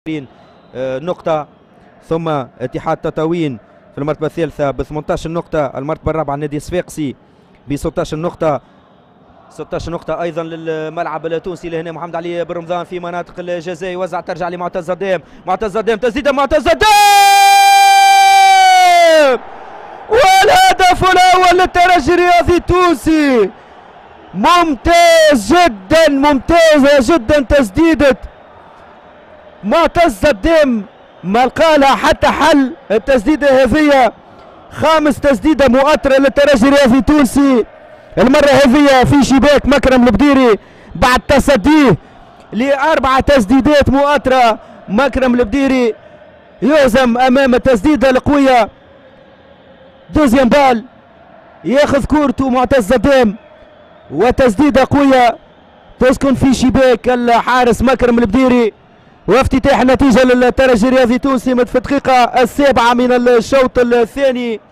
نقطة، ثم اتحاد تطاوين في المرتبة الثالثة ب 18 نقطة، المرتبة الرابعة النادي الصفاقسي ب 16 نقطة. 16 نقطة أيضا للملعب التونسي لهنا محمد علي بن رمضان في مناطق الجزاء، يوزع ترجع لمعتز الديم، معتز الديم تسديدة، معتز الديم والهدف الأول للترجي الرياضي التونسي. ممتاز جدا، ممتازة جدا تسديدة معتز الديم، ما لقى لها حتى حل التسديدة هذه. خامس تسديدة مؤثرة للترجي الرياضي التونسي، المرة هذه في شباك مكرم البديري بعد تصديه لأربع تسديدات مؤثرة. مكرم البديري يهزم أمام التسديدة القوية. دوزيام بال ياخذ كورته معتز الديم وتسديدة قوية تسكن في شباك الحارس مكرم البديري، وافتتاح النتيجة للترجي الرياضي التونسي في الدقيقة السابعة من الشوط الثاني.